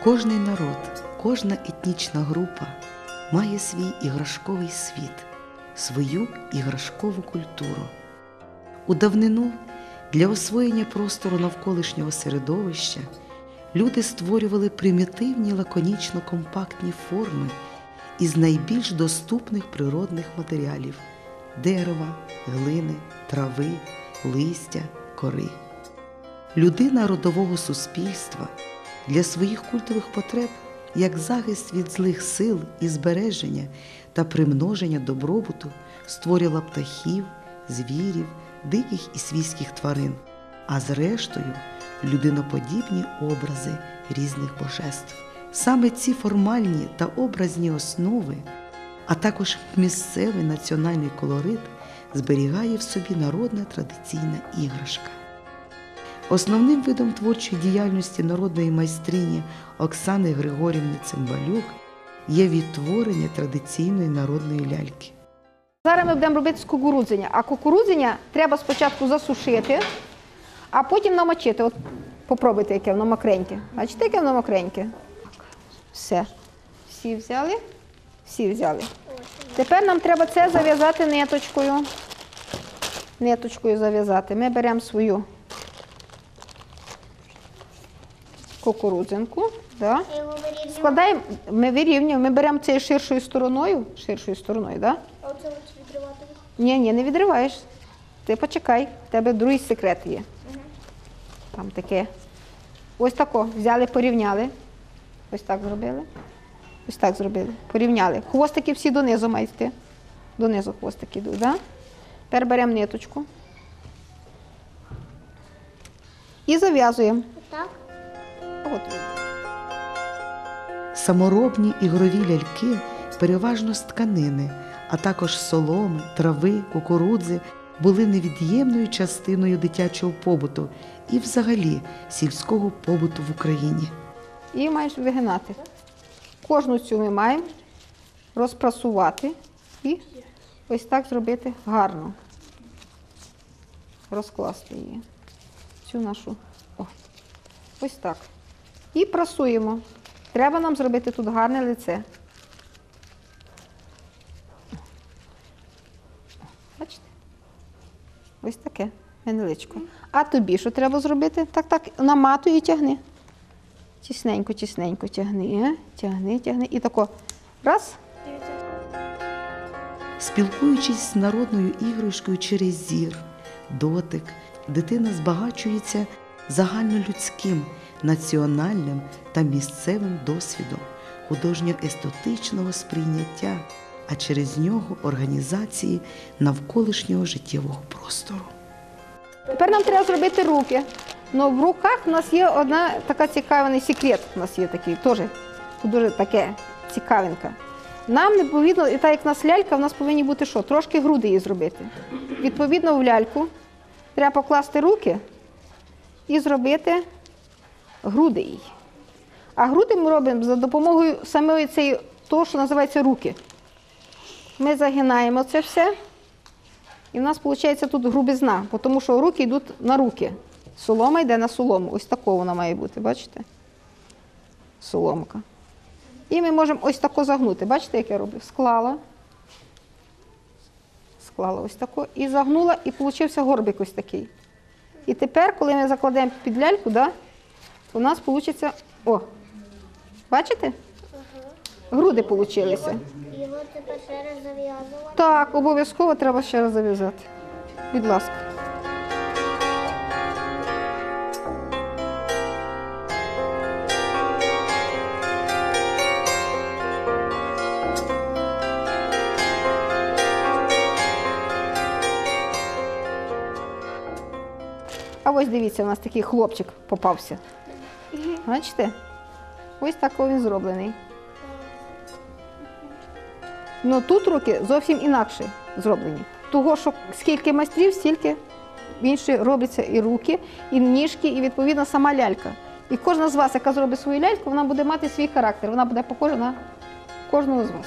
Кожний народ, кожна етнічна група має свій іграшковий світ, свою іграшкову культуру. У давнину для освоєння простору навколишнього середовища люди створювали примітивні лаконічно-компактні форми із найбільш доступних природних матеріалів – дерева, глини, трави, листя, кори. Людина родового суспільства для своїх культових потреб, як захист від злих сил і збереження та примноження добробуту, створила птахів, звірів, диких і свійських тварин, а зрештою людиноподібні образи різних божеств. Саме ці формальні та образні основи, а також місцевий національний колорит зберігає в собі народна традиційна іграшка. Основним видом творчої діяльності народної майстрині Оксани Григорівни Цимбалюк є відтворення традиційної народної ляльки. Зараз ми будемо робити з кукурудзення, а кукурудзення треба спочатку засушити, а потім намочити. От попробуйте, яке воно мокреньке. Бачите, яке воно мокреньке? Все. Всі взяли? Всі взяли. Тепер нам треба це зав'язати ниточкою. Ниточкою зав'язати. Ми беремо свою кукурудзинку. Да. Складаємо, ми вирівнюємо, ми беремо цією ширшою стороною, да? А оце відривати? Ні, не відриваєш. Ти почекай, в тебе другий секрет є. Там таке. Ось тако, взяли, порівняли. Ось так зробили. Ось так зробили. Порівняли. Хвостики всі донизу мають йти. Донизу хвостики йдуть, да? Тепер беремо ниточку. І зав'язуємо. Так? От. Саморобні ігрові ляльки переважно з тканини, а також з соломи, трави, кукурудзи були невід'ємною частиною дитячого побуту і взагалі сільського побуту в Україні. І маєш вигинати. Кожну цю ми маємо розпрасувати і ось так зробити гарно. Розкласти її. Цю нашу. О. Ось так. І прасуємо. Треба нам зробити тут гарне лице. Бачите? Ось таке, невеличко. А тобі що треба зробити? Так, наматуй і тягни. Тісненько тягни, тягни. І тако раз. Спілкуючись з народною іграшкою через зір, дотик, дитина збагачується загальнолюдським, національним та місцевим досвідом художньо-естетичного сприйняття, а через нього організації навколишнього життєвого простору. Тепер нам треба зробити руки. Ну, в руках у нас є одна така цікавий секрет. У нас є такий, теж дуже таке цікавинка. Нам необхідно, і так як у нас лялька, в нас повинні бути що? Трошки груди її зробити. Відповідно, в ляльку треба покласти руки і зробити груди їй. А груди ми робимо за допомогою самої цієї, того, що називається руки. Ми загинаємо це все, і в нас виходить тут грубизна, тому що руки йдуть на руки. Солома йде на солому. Ось такого вона має бути, бачите? Соломка. І ми можемо ось тако загнути. Бачите, як я роблю? Склала ось тако і загнула, і вийшов горбик ось такий. І тепер, коли ми закладемо під ляльку, да, то у нас вийде, о, бачите? Груди вийшли. Його тепер ще раз зав'язувати? Так, обов'язково треба ще раз зав'язати. Будь ласка. А ось дивіться, у нас такий хлопчик попався. Бачите? Ось такий він зроблений. Ну тут руки зовсім інакше зроблені. Того, що скільки майстрів, стільки більше робляться і руки, і ніжки, і відповідно сама лялька. І кожна з вас, яка зробить свою ляльку, вона буде мати свій характер, вона буде похожа на кожного з вас.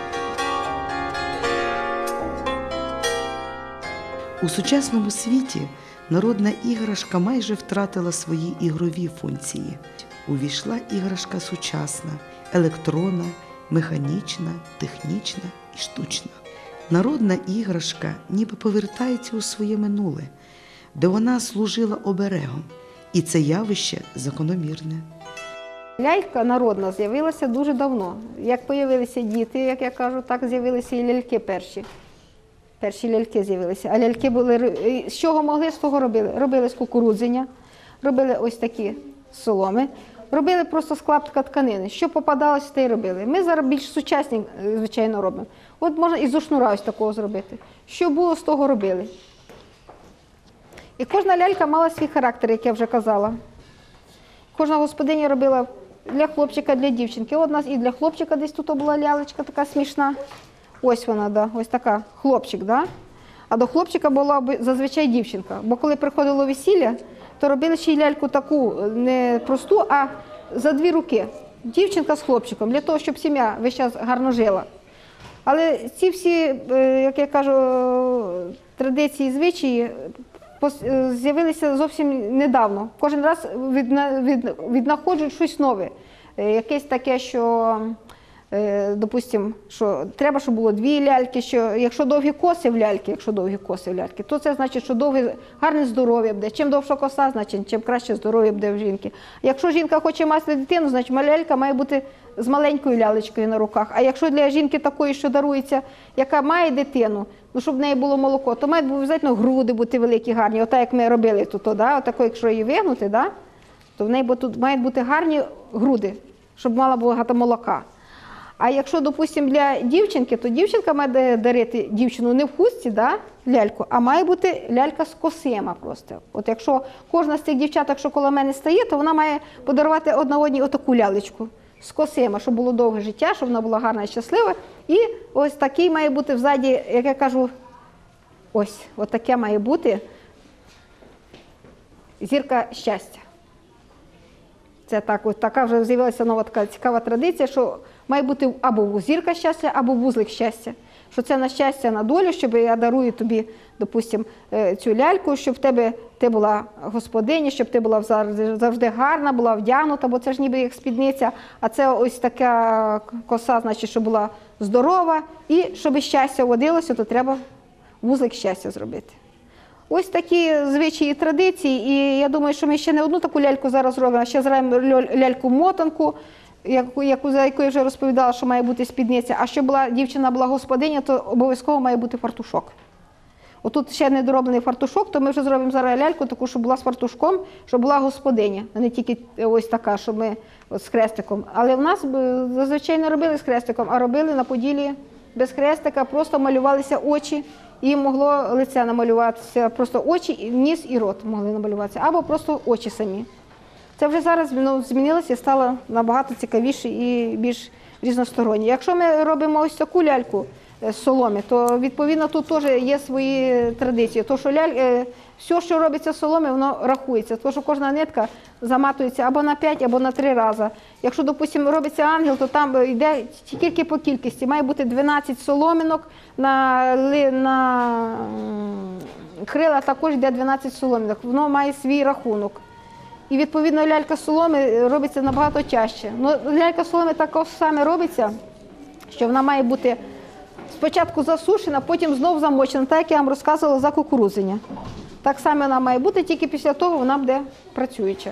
У сучасному світі народна іграшка майже втратила свої ігрові функції. увійшла іграшка сучасна, електронна, механічна, технічна і штучна. Народна іграшка ніби повертається у своє минуле, де вона служила оберегом, і це явище закономірне. Лялька народна з'явилася дуже давно. Як з'явилися діти, як я кажу, так з'явилися і ляльки перші. Перші ляльки з'явилися. А ляльки були, з чого могли, з того робили. Робили з кукурудзення, робили ось такі соломи, робили просто з клаптика тканини. Що попадалось, те й робили. Ми зараз більш сучасні, звичайно, робимо. От можна і зо шнура ось такого зробити. Що було, з того робили. І кожна лялька мала свій характер, як я вже казала. Кожна господиня робила для хлопчика, для дівчинки. От у нас і для хлопчика десь тут була лялечка така смішна. Ось вона, да, ось така, хлопчик, да? А до хлопчика була зазвичай дівчинка. Бо коли приходило весілля, то робили ще й ляльку таку, не просту, а за дві руки. Дівчинка з хлопчиком, для того, щоб сім'я весь час гарно жила. Але ці всі, як я кажу, традиції, звичаї з'явилися зовсім недавно. Кожен раз віднаходжують щось нове. Якесь таке, що, допустимо, що треба, щоб було дві ляльки, що якщо довгі коси в ляльки, то це значить, що гарне здоров'я буде. Чим довша коса, значить, чим краще здоров'я буде в жінки. Якщо жінка хоче мати дитину, значить лялька має бути з маленькою лялечкою на руках. А якщо для жінки такої, що дарується, яка має дитину, ну, щоб в неї було молоко, то мають обов'язково груди бути великі, гарні. Отак, як ми робили тут, да? Отако, якщо її вигнути, да? То в неї тут мають бути гарні груди, щоб мала багато молока. А якщо, допустимо, для дівчинки, то дівчинка має дарити дівчину не в хустці, да, ляльку, а має бути лялька з косима просто. От якщо кожна з цих дівчаток, що коло мене стає, то вона має подарувати одна одній отаку лялечку з косима, щоб було довге життя, щоб вона була гарна і щаслива. І ось такий має бути взаді, як я кажу, ось таке має бути зірка щастя. Це так, ось така вже з'явилася нова така цікава традиція, що має бути або зірка щастя, або вузлик щастя. Що це на щастя, на долю, щоб я дарую тобі, допустимо, цю ляльку, щоб ти була господиня, щоб ти була завжди гарна, була вдягнута, бо це ж ніби як спідниця, а це ось така коса, значить, щоб була здорова, і щоб щастя водилося, то треба вузлик щастя зробити. Ось такі звичаї і традиції, і я думаю, що ми ще не одну таку ляльку зараз зробимо, а ще зробимо ляльку-мотанку, за яку я вже розповідала, що має бути спідниця. А щоб дівчина була господиня, то обов'язково має бути фартушок. Отут ще не дороблений фартушок, то ми вже зробимо зараз ляльку таку, щоб була з фартушком, щоб була господиня, а не тільки ось така, щоб ми з хрестиком. Але в нас зазвичай не робили з хрестиком, а робили на Поділі без хрестика, просто малювалися очі. І могло лице намалюватися, просто очі, ніс і рот могли намалюватися, або просто очі самі. Це вже зараз змінилося і стало набагато цікавіше і більш різностороннє. Якщо ми робимо ось таку ляльку з соломи, то відповідно тут теж є свої традиції. То, що все, що робиться з соломи, воно рахується. Тому що кожна нитка заматується або на 5, або на 3 рази. Якщо, допустимо, робиться ангел, то там йде тільки по кількості. Має бути 12 соломинок, на крила також йде 12 соломинок. Воно має свій рахунок. І, відповідно, лялька з соломи робиться набагато чаще. Лялька з соломи також саме робиться, що вона має бути спочатку засушена, потім знову замочена, так як я вам розказувала за кукурудзення. Так само вона має бути, тільки після того вона буде працююча.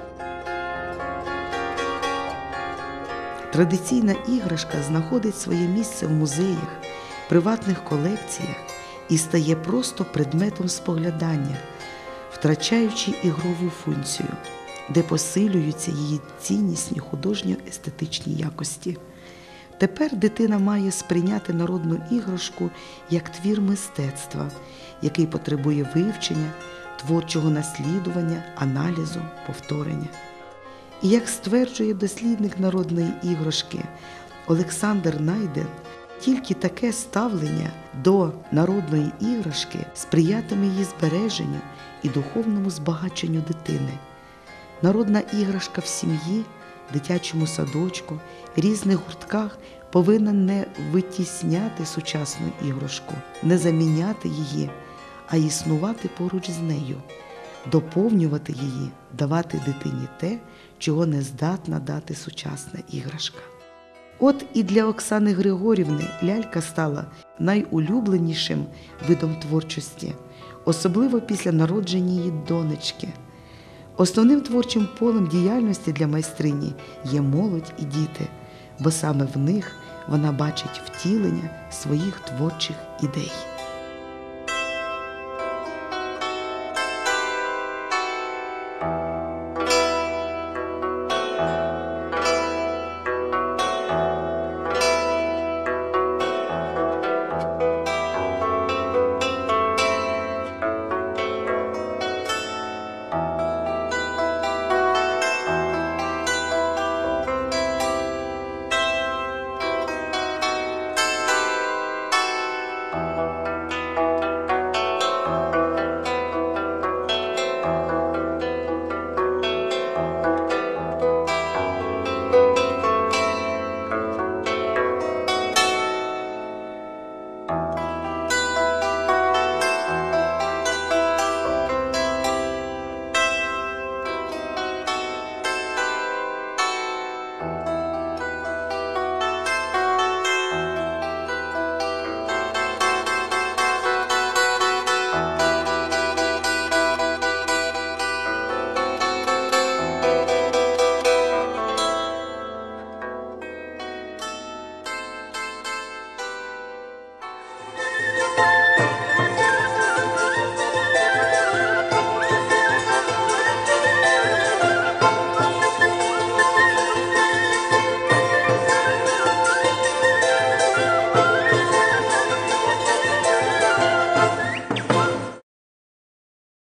Традиційна іграшка знаходить своє місце в музеях, приватних колекціях і стає просто предметом споглядання, втрачаючи ігрову функцію, де посилюються її ціннісні художньо-естетичні якості. Тепер дитина має сприйняти народну іграшку як твір мистецтва, який потребує вивчення, творчого наслідування, аналізу, повторення. І як стверджує дослідник народної іграшки Олександр Найден, тільки таке ставлення до народної іграшки сприятиме її збереженню і духовному збагаченню дитини. Народна іграшка в сім'ї, дитячому садочку, різних гуртках повинна не витісняти сучасну іграшку, не заміняти її, а існувати поруч з нею, доповнювати її, давати дитині те, чого не здатна дати сучасна іграшка. От і для Оксани Григорівни лялька стала найулюбленішим видом творчості, особливо після народження її донечки. Основним творчим полем діяльності для майстрині є молодь і діти, бо саме в них вона бачить втілення своїх творчих ідей.